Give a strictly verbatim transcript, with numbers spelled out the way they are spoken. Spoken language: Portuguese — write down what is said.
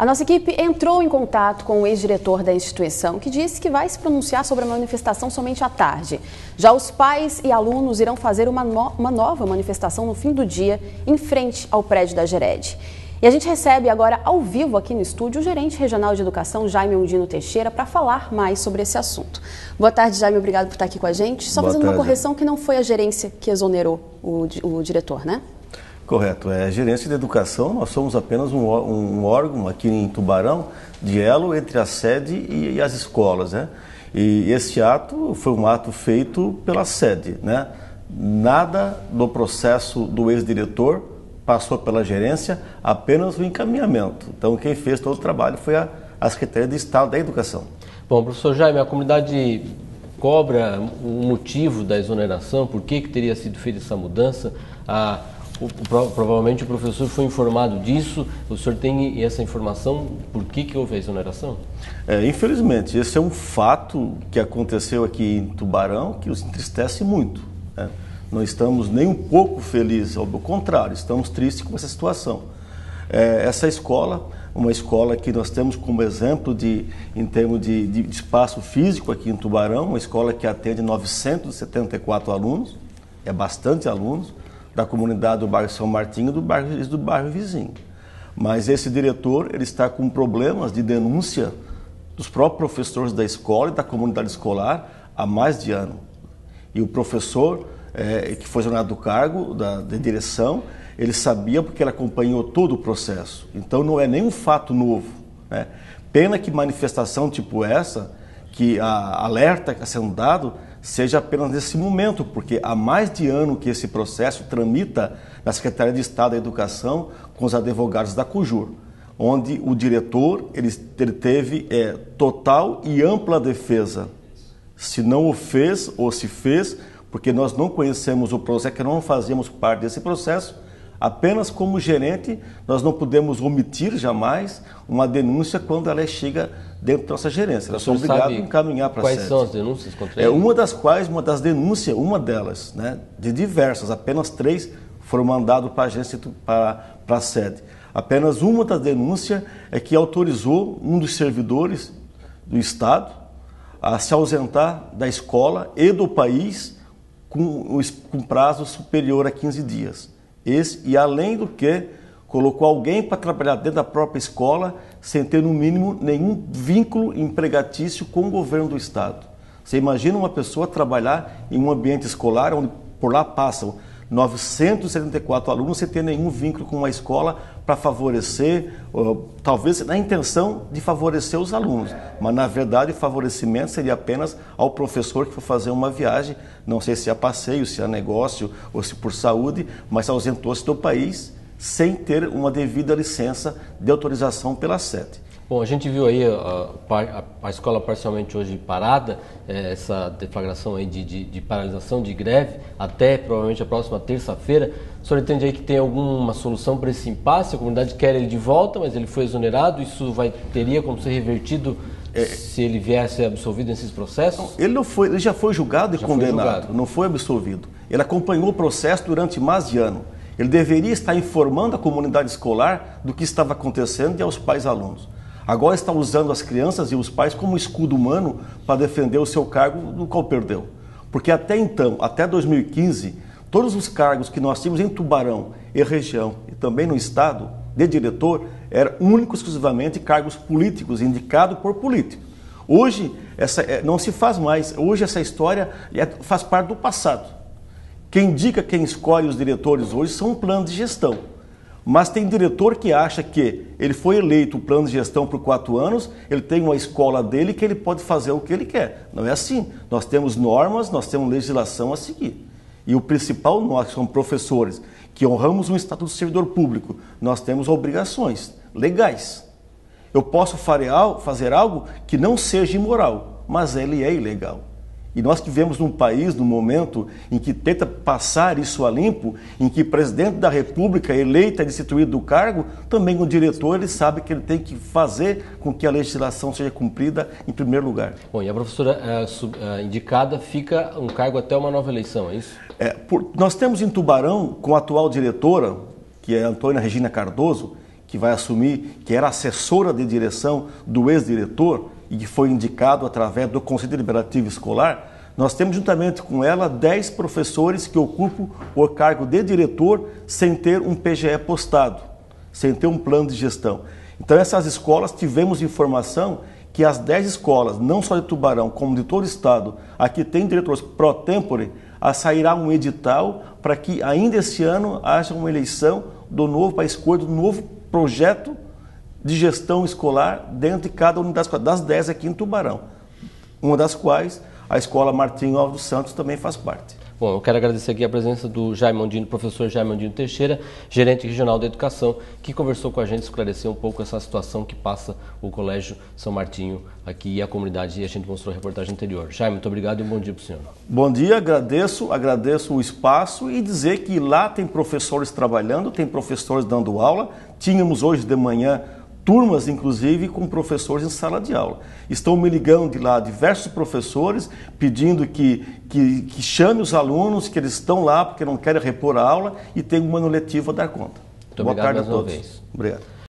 A nossa equipe entrou em contato com o ex-diretor da instituição, que disse que vai se pronunciar sobre a manifestação somente à tarde. Já os pais e alunos irão fazer uma, no- uma nova manifestação no fim do dia, em frente ao prédio da Gered. E a gente recebe agora, ao vivo aqui no estúdio, o gerente regional de educação, Jaime Undino Teixeira, para falar mais sobre esse assunto. Boa tarde, Jaime, obrigado por estar aqui com a gente. Só Boa fazendo tarde. uma correção, que não foi a gerência que exonerou o, o diretor, né? Correto. É a gerência de educação, nós somos apenas um, um órgão aqui em Tubarão de elo entre a sede e, e as escolas, né? E esse ato foi um ato feito pela sede, né? Nada do processo do ex-diretor passou pela gerência, apenas o encaminhamento. Então, quem fez todo o trabalho foi a, a Secretaria de Estado da Educação. Bom, professor Jaime, a comunidade cobra o motivo da exoneração, por que, que teria sido feita essa mudança? A, o, o, provavelmente o professor foi informado disso, o senhor tem essa informação, por que, que houve a exoneração? É, infelizmente, esse é um fato que aconteceu aqui em Tubarão que os entristece muito, né? Não estamos nem um pouco felizes, ao contrário, estamos tristes com essa situação. É, essa escola, uma escola que nós temos como exemplo de, em termos de, de espaço físico aqui em Tubarão, uma escola que atende novecentos e setenta e quatro alunos, é bastante alunos, da comunidade do bairro São Martinho e do bairro, do bairro vizinho. Mas esse diretor, ele está com problemas de denúncia dos próprios professores da escola e da comunidade escolar há mais de ano. E o professor, é, que foi exonerado do cargo, da, da direção, ele sabia porque ele acompanhou todo o processo. Então não é nenhum fato novo, né? Pena que manifestação tipo essa, que a alerta que está sendo dado, seja apenas nesse momento, porque há mais de ano que esse processo tramita na Secretaria de Estado da Educação com os advogados da COJUR, onde o diretor ele, ele teve é, total e ampla defesa. Se não o fez ou se fez, porque nós não conhecemos o processo, que não fazíamos parte desse processo, apenas como gerente nós não podemos omitir jamais uma denúncia quando ela chega dentro da nossa gerência. Nós somos obrigados a encaminhar para a sede. Quais são as denúncias contra ele? É uma das quais, uma das denúncias, uma delas, né, de diversas, apenas três foram mandadas para a agência, para, para a sede. Apenas uma das denúncias é que autorizou um dos servidores do Estado a se ausentar da escola e do país com, com prazo superior a quinze dias. Esse, e além do que, colocou alguém para trabalhar dentro da própria escola sem ter, no mínimo, nenhum vínculo empregatício com o governo do Estado. Você imagina uma pessoa trabalhar em um ambiente escolar onde por lá passam novecentos e setenta e quatro alunos sem ter nenhum vínculo com uma escola para favorecer, ou, talvez na intenção de favorecer os alunos, mas na verdade o favorecimento seria apenas ao professor que for fazer uma viagem, não sei se é passeio, se é negócio ou se por saúde, mas ausentou-se do país sem ter uma devida licença de autorização pela sede. Bom, a gente viu aí a, a, a escola parcialmente hoje parada, é, essa deflagração aí de, de, de paralisação de greve até provavelmente a próxima terça-feira. O senhor entende aí que tem alguma solução para esse impasse? A comunidade quer ele de volta, mas ele foi exonerado, isso vai, teria como ser revertido é, se ele viesse absolvido nesses processos? Ele, não foi, ele já foi julgado e já condenado, foi julgado. Não foi absolvido. Ele acompanhou o processo durante mais de ano. Ele deveria estar informando a comunidade escolar do que estava acontecendo e aos pais e alunos. Agora está usando as crianças e os pais como escudo humano para defender o seu cargo, do qual perdeu. Porque até então, até dois mil e quinze, todos os cargos que nós tínhamos em Tubarão e região e também no estado de diretor eram únicos exclusivamente cargos políticos, indicados por políticos. Hoje essa, não se faz mais, hoje essa história faz parte do passado. Quem indica, quem escolhe os diretores hoje são um plano de gestão. Mas tem diretor que acha que ele foi eleito o plano de gestão por quatro anos, ele tem uma escola dele que ele pode fazer o que ele quer. Não é assim. Nós temos normas, nós temos legislação a seguir. E o principal, nós que somos professores, que honramos um estatuto do servidor público, nós temos obrigações legais. Eu posso fazer algo que não seja imoral, mas ele é ilegal. E nós que vivemos num país, num momento em que tenta passar isso a limpo, em que o presidente da República eleito é destituído do cargo, também o diretor ele sabe que ele tem que fazer com que a legislação seja cumprida em primeiro lugar. Bom, e a professora é, sub, é, indicada fica um cargo até uma nova eleição, é isso? É, por, nós temos em Tubarão, com a atual diretora, que é a Antônia Regina Cardoso, que vai assumir, que era assessora de direção do ex-diretor e que foi indicado através do Conselho Deliberativo Escolar, nós temos juntamente com ela dez professores que ocupam o cargo de diretor sem ter um P G E postado, sem ter um plano de gestão. Então essas escolas, tivemos informação que as dez escolas, não só de Tubarão, como de todo o estado, aqui tem diretores pro tempore, a sairá um edital para que ainda esse ano haja uma eleição do novo, para a escolha do novo projeto de gestão escolar dentro de cada unidade escolar, das dez aqui em Tubarão, uma das quais a Escola Martinho Alves dos Santos também faz parte. Bom, eu quero agradecer aqui a presença do Jaimondino, professor Jaimondino Teixeira, gerente regional da educação, que conversou com a gente, esclareceu um pouco essa situação que passa o Colégio São Martinho aqui e a comunidade, e a gente mostrou a reportagem anterior. Jaime, muito obrigado e um bom dia para o senhor. Bom dia, agradeço, agradeço o espaço e dizer que lá tem professores trabalhando, tem professores dando aula. Tínhamos hoje de manhã turmas, inclusive, com professores em sala de aula. Estão me ligando de lá diversos professores, pedindo que, que, que chame os alunos, que eles estão lá porque não querem repor a aula e tem um ano letivo a dar conta. Muito Boa obrigado tarde mais a todos. uma vez. Obrigado.